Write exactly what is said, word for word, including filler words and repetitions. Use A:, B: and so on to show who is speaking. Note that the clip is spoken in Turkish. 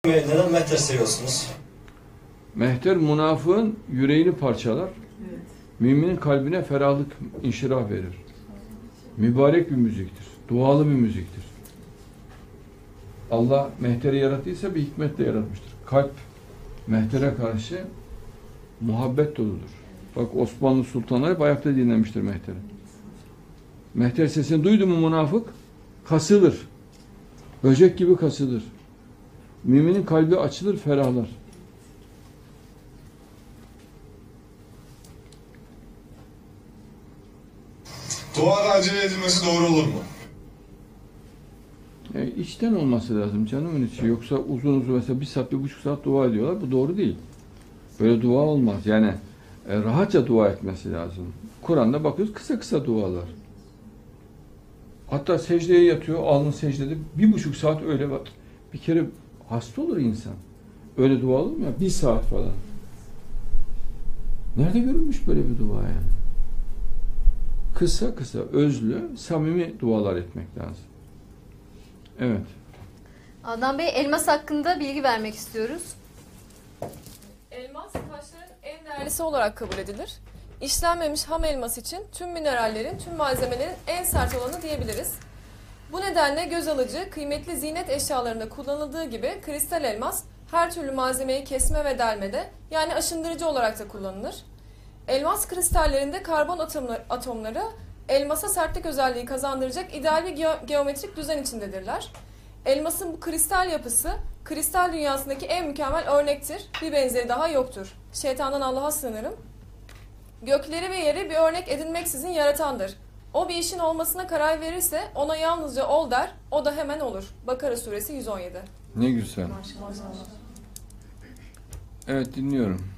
A: Neden mehter seviyorsunuz?
B: Mehter münafığın yüreğini parçalar. Evet. Müminin kalbine ferahlık, inşirah verir. Mübarek bir müziktir. Dualı bir müziktir. Allah mehteri yarattıysa bir hikmetle yaratmıştır. Kalp mehtere karşı muhabbet doludur. Bak Osmanlı sultanları hep ayakta dinlemiştir mehteri. Mehter sesini duydu mu münafık kasılır. Böcek gibi kasılır. Müminin kalbi açılır, ferahlar.
C: Duada acele edilmesi doğru olur mu?
B: Yani içten olması lazım canımın içi. Yoksa uzun uzun mesela bir saat, bir buçuk saat dua ediyorlar. Bu doğru değil. Böyle dua olmaz. Yani e, rahatça dua etmesi lazım. Kur'an'da bakıyoruz kısa kısa dualar. Hatta secdeye yatıyor, alnı secdede bir buçuk saat öyle bak. Bir kere hasta olur insan. Öyle dua olur mu ya? Bir saat falan. Nerede görülmüş böyle bir dua yani? Kısa kısa, özlü, samimi dualar etmek lazım. Evet.
D: Adnan Bey, elmas hakkında bilgi vermek istiyoruz.
E: Elmas taşların en değerlisi olarak kabul edilir. İşlenmemiş ham elmas için tüm minerallerin, tüm malzemelerin en sert olanı diyebiliriz. Bu nedenle göz alıcı, kıymetli ziynet eşyalarında kullanıldığı gibi kristal elmas her türlü malzemeyi kesme ve delmede, yani aşındırıcı olarak da kullanılır. Elmas kristallerinde karbon atomları, atomları elmasa sertlik özelliği kazandıracak ideal bir ge geometrik düzen içindedirler. Elmasın bu kristal yapısı, kristal dünyasındaki en mükemmel örnektir. Bir benzeri daha yoktur. Şeytandan Allah'a sığınırım. Gökleri ve yeri bir örnek edinmeksizin yaratandır. O bir işin olmasına karar verirse ona yalnızca ol der, o da hemen olur. Bakara suresi yüz on yedi.
B: Ne güzel. Evet, dinliyorum.